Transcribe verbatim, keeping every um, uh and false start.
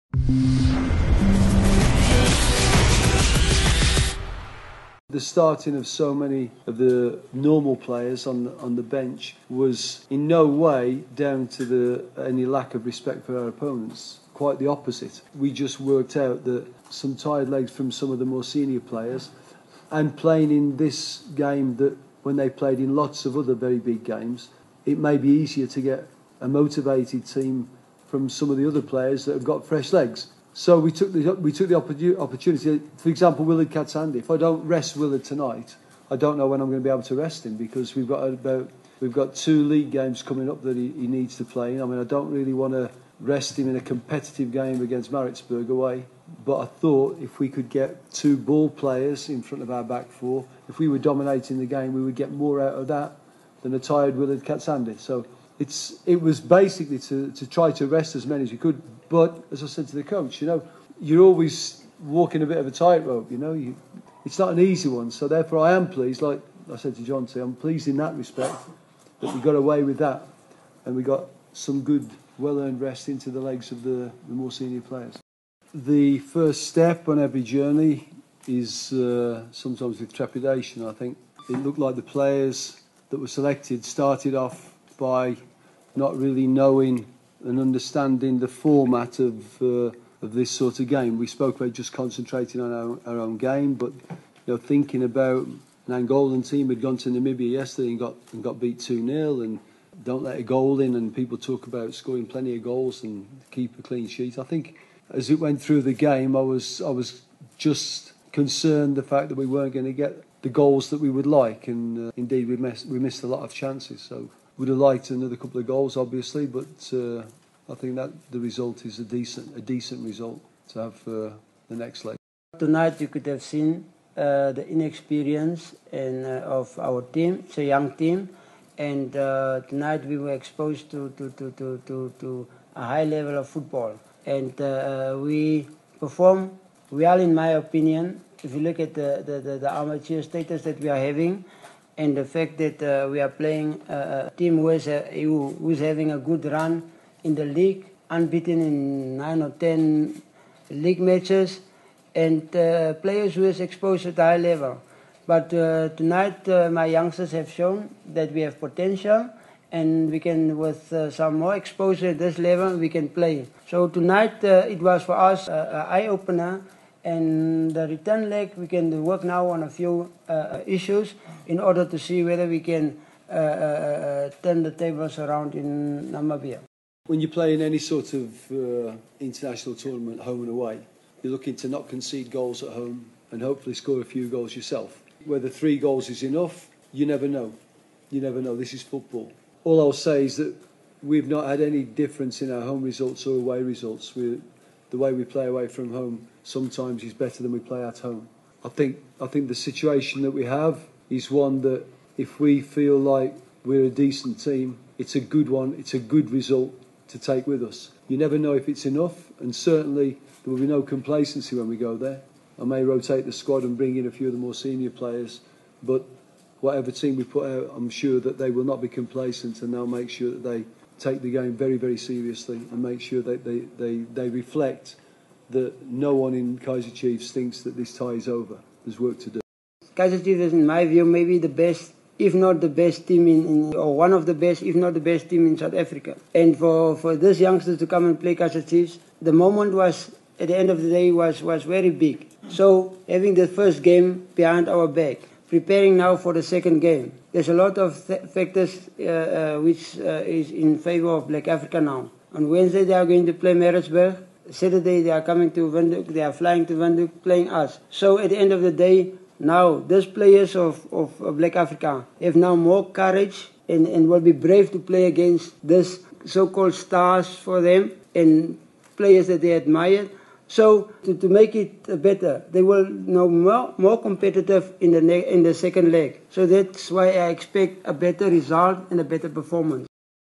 The starting of so many of the normal players on the, on the bench was in no way down to the any lack of respect for our opponents. Quite the opposite. We just worked out that some tired legs from some of the more senior players, and playing in this game that when they played in lots of other very big games, it may be easier to get a motivated team from some of the other players that have got fresh legs. So we took the we took the opportunity. For example, Willard Katsandi. If I don't rest Willard tonight, I don't know when I'm going to be able to rest him, because we've got about we've got two league games coming up that he, he needs to play in. I mean, I don't really want to rest him in a competitive game against Maritzburg away. But I thought if we could get two ball players in front of our back four, if we were dominating the game, we would get more out of that than a tired Willard Katsandi. So it's it was basically to, to try to rest as many as we could. But as I said to the coach, you know, you're always walking a bit of a tightrope, you know. You, it's not an easy one. So therefore I am pleased, like I said to John today, I'm pleased in that respect that we got away with that and we got some good, well-earned rest into the legs of the, the more senior players. The first step on every journey is uh, sometimes with trepidation. I think it looked like the players that were selected started off by not really knowing and understanding the format of uh, of this sort of game. We spoke about just concentrating on our, our own game, but you know, thinking about an Angolan team had gone to Namibia yesterday and got and got beat two nil, and don't let a goal in, and people talk about scoring plenty of goals and keep a clean sheet. I think as it went through the game, I was I was just concerned the fact that we weren't going to get the goals that we would like, and uh, indeed we missed we missed a lot of chances. So would have liked another couple of goals, obviously, but uh, I think that the result is a decent a decent result to have for the next leg. Tonight you could have seen uh, the inexperience and uh, of our team. It's a young team, and uh, tonight we were exposed to to, to, to, to to a high level of football, and uh, we perform well, in my opinion. If you look at the, the, the, the amateur status that we are having, and the fact that uh, we are playing a team who is, a, who, who is having a good run in the league, unbeaten in nine or ten league matches, and uh, players who is exposed at a high level. But uh, tonight uh, my youngsters have shown that we have potential, and we can, with uh, some more exposure at this level, we can play. So tonight uh, it was for us an eye-opener. And the return leg, we can work now on a few uh, issues in order to see whether we can uh, uh, turn the tables around in Namibia. When you play in any sort of uh, international tournament, home and away, you're looking to not concede goals at home and hopefully score a few goals yourself. Whether three goals is enough, you never know. You never know. This is football. All I'll say is that we've not had any difference in our home results or away results. We're, the way we play away from home sometimes is better than we play at home. I think I think the situation that we have is one that if we feel like we're a decent team, it's a good one, it's a good result to take with us. You never know if it's enough, and certainly there will be no complacency when we go there. I may rotate the squad and bring in a few of the more senior players, but whatever team we put out, I'm sure that they will not be complacent, and they'll make sure that they take the game very, very seriously and make sure that they, they, they reflect that no one in Kaizer Chiefs thinks that this tie is over. There's work to do. Kaizer Chiefs is, in my view, maybe the best, if not the best team in, in or one of the best, if not the best team in South Africa. And for, for these youngsters to come and play Kaizer Chiefs, the moment was, at the end of the day, was, was very big. So having the first game behind our back, preparing now for the second game. There's a lot of th factors uh, uh, which uh, is in favor of Black Africa now. On Wednesday they are going to play Maritzburg. Saturday they are coming to Windhoek, they are flying to Windhoek, playing us. So at the end of the day, now these players of, of, of Black Africa have now more courage and, and will be brave to play against this so-called stars for them and players that they admire. So to, to make it better, they will know more, more competitive in the, in the second leg. So that's why I expect a better result and a better performance.